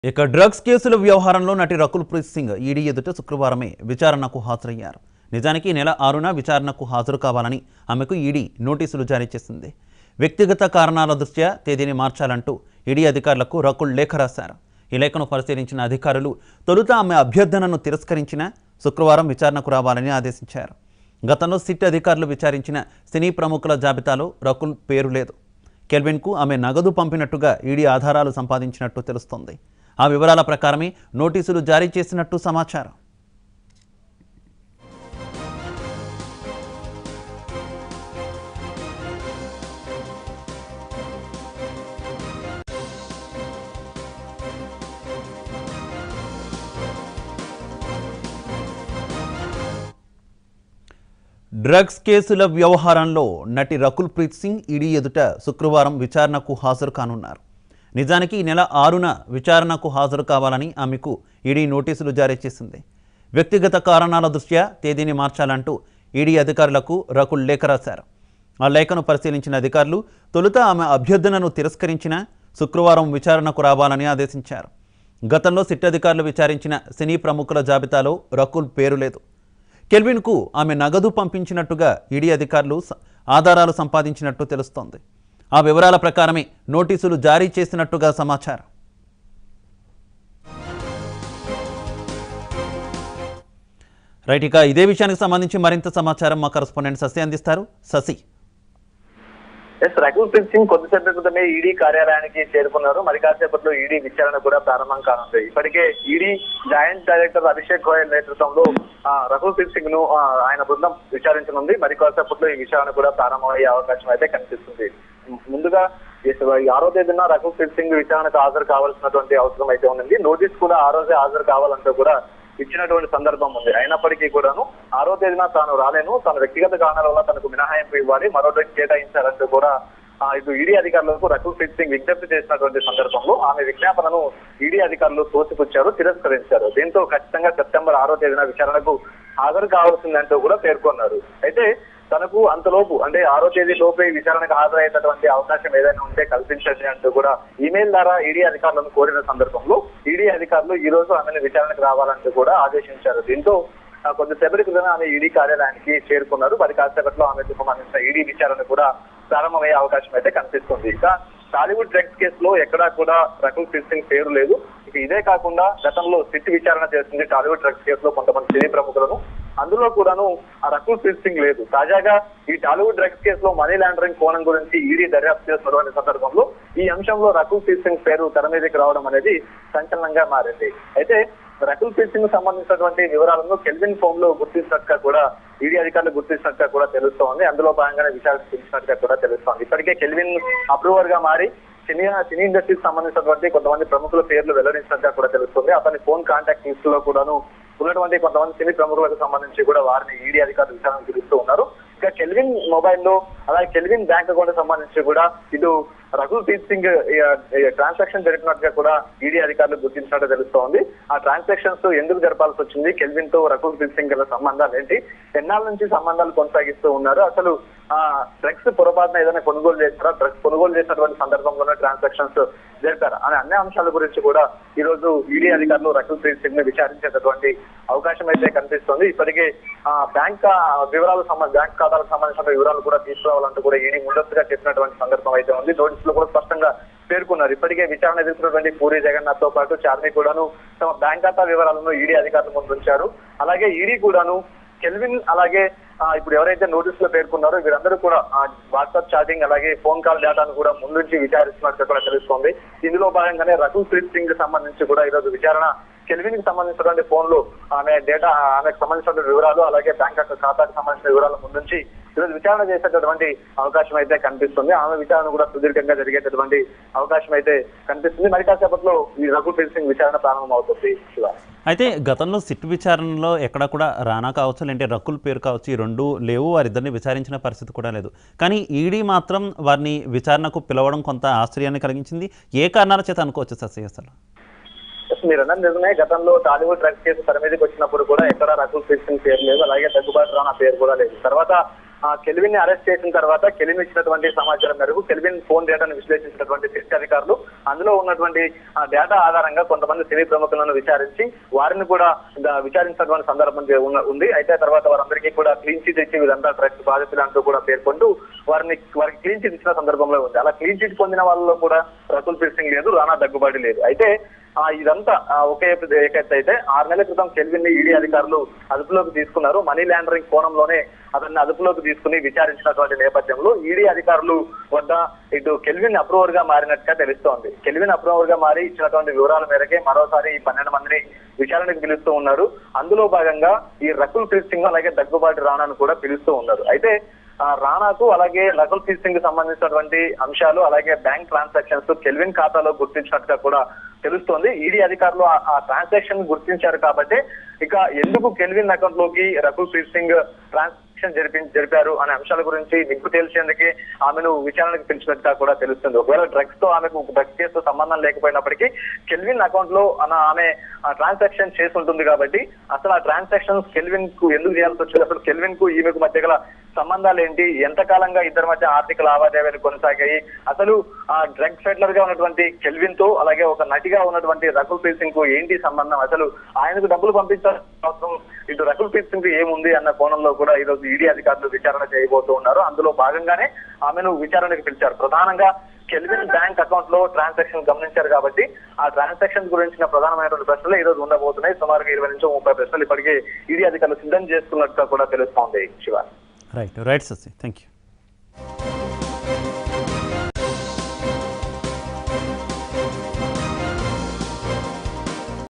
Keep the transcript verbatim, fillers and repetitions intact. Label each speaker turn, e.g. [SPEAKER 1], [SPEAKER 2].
[SPEAKER 1] ఇక డ్రగ్స్ కేసుల వ్యవహారంలో నటి రకుల్ ప్రీత్ సింగ్ ఈడీ ఎదుట శుక్రవారమే విచారణకు హాజరయ్యారు. నిజానికి నెల ఆరున విచారణకు హాజరు కావాలని ఆమెకు ఈడీ నోటీసులు జారీ చేసింది. వ్యక్తిగత కారణాల దృష్ట్యా తేదీని మార్చాలంటూ ఈడీ అధికారులకు రకుల్ లేఖ రాశారు. ఈ లేఖను పరిశీలించిన అధికారులు తొలుత ఆమె అభ్యర్థనను తిరస్కరించిన శుక్రవారం విచారణకు రావాలని ఆదేశించారు. గతంలో సిట్ అధికారులు విచారించిన సినీ ప్రముఖుల జాబితాలో రకుల్ పేరు లేదు. కెల్విన్కు ఆమె నగదు పంపినట్టుగా ఈడీ ఆధారాలు సంపాదించినట్టు తెలుస్తోంది. ఆ వివరాల ప్రకారమే నోటీసులు జారీ చేసినట్టు సమాచారం. డ్రగ్స్ కేసుల వ్యవహారంలో నటి రకుల్ ప్రీత్ సింగ్ ఈడీ ఎదుట శుక్రవారం విచారణకు హాజరు కానున్నారు. నిజానికి ఈ నెల ఆరున విచారణకు హాజరు కావాలని ఆమెకు ఈడీ నోటీసులు జారీ చేసింది. వ్యక్తిగత కారణాల దృష్ట్యా తేదీని మార్చాలంటూ ఈడీ అధికారులకు రకుల్ లేఖ రాశారు. ఆ లేఖను పరిశీలించిన అధికారులు తొలుత ఆమె అభ్యర్థనను తిరస్కరించిన శుక్రవారం విచారణకు రావాలని ఆదేశించారు. గతంలో సిట్ అధికారులు విచారించిన సినీ ప్రముఖుల జాబితాలో రకుల్ పేరు లేదు. కెల్విన్కు ఆమె నగదు పంపించినట్టుగా ఈడీ అధికారులు ఆధారాలు సంపాదించినట్టు తెలుస్తోంది. ఆ వివరాల ప్రకారమే నోటీసులు జారీ చేసినట్టుగా సమాచారం. రైట్, ఇక ఇదే విషయానికి సంబంధించి మరింత సమాచారం మా కరెస్పాండెంట్ శశి అందిస్తారు. శశి.
[SPEAKER 2] ఎస్ రకుల్ ప్రీత్ సింగ్ కొద్దిసేపటి క్రితమే ఈడీ కార్యాలయానికి చేరుకున్నారు. మరి కాసేపట్లో ఈడీ విచారణ కూడా ప్రారంభం కానుంది. ఇప్పటికే ED joint director Abhishek Goyal నేతృత్వంలో రకుల్ ప్రీత్ సింగ్ ను ఆయన బృందం విచారించనుంది. మరి కాసేపట్లో ఈ విచారణ కూడా ప్రారంభమయ్యే అవకాశం అయితే కనిపిస్తుంది. ముందుగా ఆరో తేదీన రకుల్ ప్రీత్ సింగ్ విచారణకు హాజరు కావాల్సినటువంటి అవసరం అయితే ఉంది. నోటీస్ కూడా ఆ రోజే హాజరు కావాలంటూ కూడా ఇచ్చినటువంటి సందర్భం ఉంది. అయినప్పటికీ కూడాను ఆరో తేదీన తాను రాలేను, తన వ్యక్తిగత కారణాల వల్ల తనకు మినహాయింపు ఇవ్వాలి, మరో రోజు కేటాయించాలంటూ కూడా ఇటు ఈడీ అధికారులకు రకుల్ ప్రీత్ సింగ్ విజ్ఞప్తి చేసినటువంటి సందర్భంలో ఆమె విజ్ఞాపనను ఈడీ అధికారులు తోసిపుచ్చారు, తిరస్కరించారు. దీంతో ఖచ్చితంగా సెప్టెంబర్ ఆరో తేదీన విచారణకు హాజరు కావాల్సిందంటూ కూడా పేర్కొన్నారు. అయితే తనకు అంతలోపు అంటే ఆరో తేదీ లోపే విచారణకు హాజరయ్యేటటువంటి అవకాశం ఏదైనా ఉంటే కల్పించండి అంటూ కూడా ఈమెయిల్ ద్వారా ఈడీ అధికారులను కోరిన సందర్భంలో ఈడీ అధికారులు ఈ రోజు ఆమెను విచారణకు రావాలంటూ కూడా ఆదేశించారు. దీంతో కొద్దిసేపటి క్రితం ఆమె ఈడీ కార్యాలయానికి చేరుకున్నారు. మరి కాసేపట్లో ఆమెకు సంబంధించిన ఈడీ విచారణ కూడా ప్రారంభమయ్యే అవకాశం అయితే కనిపిస్తుంది. ఇక టాలీవుడ్ డ్రగ్స్ కేసులో ఎక్కడా కూడా రకుల్ ప్రీత్ సింగ్ పేరు లేదు. ఇక ఇదే కాకుండా గతంలో సిట్ విచారణ చేస్తుంది టాలీవుడ్ డ్రగ్స్ కేసులో కొంతమంది సినీ ప్రముఖులను, అందులో కూడాను ఆ రకుల్ ప్రీత్ సింగ్ లేదు. తాజాగా ఈ టాలీవుడ్ డ్రగ్స్ కేసులో మనీ లాండరింగ్ కోణం గురించి ఈడీ దర్యాప్తు చేస్తున్నటువంటి సందర్భంలో ఈ అంశంలో రకుల్ ప్రీత్ సింగ్ పేరు తెర మీదకి రావడం అనేది సంచలనంగా మారింది. అయితే రకుల్ ప్రీత్ సింగ్ సంబంధించినటువంటి వివరాలను కెల్విన్ ఫోన్ లో గుర్తించినట్టుగా కూడా ఈడీ అధికారులు గుర్తించినట్టుగా కూడా తెలుస్తోంది. అందులో భాగంగానే విచారించినట్టుగా కూడా తెలుస్తోంది. ఇప్పటికే కెల్విన్ అప్రూవర్ గా మారి సినీ సినీ ఇండస్ట్రీకి సంబంధించినటువంటి కొంతమంది ప్రముఖుల పేర్లు వెల్లడించినట్టుగా కూడా తెలుస్తుంది. అతని ఫోన్ కాంటాక్ట్ లిస్ట్ లో కూడాను ఉన్నటువంటి కొంతమంది సినీ ప్రముఖులకు సంబంధించి కూడా వారిని ఈడీ అధికారులు విచారణ తీరుస్తూ ఉన్నారు. ఇక కెల్విన్ మొబైల్లో అలాగే కెల్విన్ బ్యాంక్ అకౌంట్ సంబంధించి కూడా ఇటు రకుల్ ప్రీత్ సింగ్ ట్రాన్సాక్షన్ జరిపినట్టుగా కూడా ఈడీ అధికారులు గుర్తించినట్టు తెలుస్తోంది. ఆ ట్రాన్సాక్షన్స్ ఎందుకు జరపాల్సి వచ్చింది, కెల్విన్ తో రకుల్ ప్రీత్ సింగ్ గల సంబంధాలు ఏంటి, ఎన్నాళ్ళ నుంచి సంబంధాలు కొనసాగిస్తూ ఉన్నారు, అసలు ఆ డ్రగ్స్ పొరపాటున ఏదైనా కొనుగోలు చేస్తారా, డ్రగ్స్ కొనుగోలు చేసినటువంటి సందర్భంలోనే ట్రాన్సాక్షన్స్ జరిపారా అనే అన్ని అంశాల గురించి కూడా ఈ రోజు ఈడీ అధికారులు రకుల్ ప్రీత్ సింగ్ ని విచారించేటటువంటి అవకాశం అయితే కనిపిస్తుంది. ఇప్పటికే ఆ బ్యాంక్ వివరాలు సంబంధ బ్యాంక్ ఖాతాలకు సంబంధించిన వివరాలు కూడా తీసుకురావాలంటూ కూడా ఈడీ ముందస్తుగా చెప్పినటువంటి సందర్భం అయితే ఉంది. నోటీస్ లో కూడా స్పష్టంగా పేర్కొన్నారు. ఇప్పటికే విచారణ ఎదుర్కొన్నటువంటి పూరి జగన్నాథ్ తో పాటు చార్మి కూడాను తమ బ్యాంక్ ఖాతా వివరాలను ఈడీ అధికారుల ముందు ఉంచారు. అలాగే ఈడీ కూడాను కెల్విన్ అలాగే ఇప్పుడు ఎవరైతే నోటీస్ లో పేర్కొన్నారో వీరందరూ కూడా వాట్సాప్ చాటింగ్ అలాగే ఫోన్ కాల్ డేటాను కూడా ముందుంచి విచారిస్తున్నట్టు కూడా తెలుస్తోంది. ఇందులో భాగంగానే రకుల్ ప్రీత్ సింగ్ సంబంధించి కూడా ఈరోజు విచారణ కెల్విన్ కి సంబంధించినటువంటి ఫోన్ లో ఆమె డేటా ఆమెకు సంబంధించిన వివరాలు అలాగే బ్యాంక్ ఖాతాకు సంబంధించిన వివరాలు ముందుంచి ఈరోజు విచారణ చేసేటటువంటి అవకాశం అయితే కనిపిస్తుంది. ఆమె విచారణ కూడా సుదీర్ఘంగా జరిగేటటువంటి అవకాశం అయితే కనిపిస్తుంది. మరి కాసేపట్లో ఈ రకుల్ ప్రీత్ సింగ్ విచారణ ప్రారంభం అవుతుంది.
[SPEAKER 1] అయితే గతంలో సిట్ విచారణలో ఎక్కడ కూడా రానా కావచ్చు లేదంటే రకుల్ పేరు కావచ్చు ఈ రెండు లేవు, వారిద్దరిని విచారించిన పరిస్థితి కూడా లేదు. కానీ ఈడీ మాత్రం వారిని విచారణకు పిలవడం కొంత ఆశ్చర్యాన్ని కలిగించింది. ఏ కారణాల చేత అనుకోవచ్చు శశి? అసలు
[SPEAKER 2] మీరు అన్నది నిజమే. గతంలో టాలీవుడ్ డ్రగ్స్ కేసు తెర మీదకి వచ్చినప్పుడు కూడా ఎక్కడ రకుల్ ప్రీత్ సింగ్ పేరు లేదు, అలాగే దగ్గుబాటు రానా పేరు కూడా లేదు. తర్వాత ఆ కెల్విన్ ని అరెస్ట్ చేసిన తర్వాత కెల్విన్ ఇచ్చినటువంటి సమాచారం మేరకు కెల్విన్ ఫోన్ డేటాను విశ్లేషించినటువంటి సిట్ అధికారులు అందులో ఉన్నటువంటి ఆ డేటా ఆధారంగా కొంతమంది సినీ ప్రముఖులను విచారించి వారిని కూడా విచారించినటువంటి సందర్భం ఉంది. అయితే తర్వాత వారందరికీ కూడా క్లీన్ చిట్ ఇచ్చి వీరంతా డ్రగ్స్ బాధితులు అంటూ కూడా పేర్కొంటూ వారిని వారికి క్లీన్ చిట్ ఇచ్చిన సందర్భంలో ఉంది. అలా క్లీన్ చిట్ పొందిన వాళ్ళలో కూడా రకుల్ ప్రీత్ సింగ్ లేదు, రాణా దగ్గుబాటి లేదు. అయితే ఆ ఇదంతా ఒకే ఏకైతే అయితే ఆరు నెలల క్రితం కెల్విన్ ని ఈడీ అధికారులు అదుపులోకి తీసుకున్నారు. మనీ లాండరింగ్ కోణంలోనే అతన్ని అదుపులోకి తీసుకుని విచారించినటువంటి నేపథ్యంలో ఈడీ అధికారులు వద్ద ఇటు కెల్విన్ అప్రూవర్ గా మారినట్టుగా తెలుస్తోంది. కెల్విన్ అప్రూవర్ గా మారి ఇచ్చినటువంటి వివరాల మేరకే మరోసారి ఈ పన్నెండు మందిని విచారణకు పిలుస్తూ ఉన్నారు. అందులో భాగంగా ఈ రకుల్ ప్రీత్ సింగ్ అలాగే దగ్గుబాటి రాణాను కూడా పిలుస్తూ ఉన్నారు. అయితే రాణాకు అలాగే రకుల్ ప్రీత్ సింగ్ కి సంబంధించినటువంటి అంశాలు అలాగే బ్యాంక్ ట్రాన్సాక్షన్స్ కెల్విన్ ఖాతాలో గుర్తించినట్టుగా కూడా తెలుస్తోంది. ఈడీ అధికారులు ఆ ట్రాన్సాక్షన్ గుర్తించారు కాబట్టి ఇక ఎందుకు కెల్విన్ అకౌంట్ లోకి రకుల్ ప్రీత్ సింగ్ ట్రాన్సాక్షన్ జరిపి జరిపారు అనే అంశాల గురించి నిగ్గు తేల్చేందుకే ఆమెను విచారణకు పిలిచినట్టుగా కూడా తెలుస్తుంది. ఒకవేళ డ్రగ్స్ తో ఆమెకు డ్రగ్స్ కేసుతో సంబంధం లేకపోయినప్పటికీ కెల్విన్ అకౌంట్ లో ఆమె ట్రాన్సాక్షన్ చేసి ఉంటుంది కాబట్టి అసలు ఆ ట్రాన్సాక్షన్ కెల్విన్ కు ఎందుకు చేయాల్సి వచ్చింది, అసలు కెల్విన్ కు ఈమెకు మధ్య గల సంబంధాలు ఏంటి, ఎంతకాలంగా ఇద్దరి మధ్య ఆర్థిక లావాదేవీలు కొనసాగాయి, అసలు ఆ డ్రగ్ సెటిలర్ గా ఉన్నటువంటి కెల్విన్ తో అలాగే ఒక నటిగా ఉన్నటువంటి రకుల్ ప్రీత్ సింగ్ కు ఏంటి సంబంధం, అసలు ఆయనకు డబ్బులు పంపించాల్సిన అవసరం ఇటు రకుల్ ప్రీత్ సింగ్ ఏముంది అన్న కోణంలో కూడా ఈ రోజు ఈడీ అధికారులు విచారణ చేయబోతూ ఉన్నారు. అందులో భాగంగానే ఆమెను విచారణకు పిలిచారు. ప్రధానంగా కెల్విన్ బ్యాంక్ అకౌంట్ లో ట్రాన్సాక్షన్ గమనించారు కాబట్టి ఆ ట్రాన్సాక్షన్ గురించిన ప్రధానమైనటువంటి ప్రశ్నలు ఈ రోజు ఉండబోతున్నాయి. సుమారుగా ఇరవై నుంచి ముప్పై ప్రశ్నలు ఇప్పటికే ఈడీ అధికారులు సిద్ధం చేసుకున్నట్టుగా కూడా తెలుస్తోంది. Shiva.
[SPEAKER 1] Right right Sasi thank you.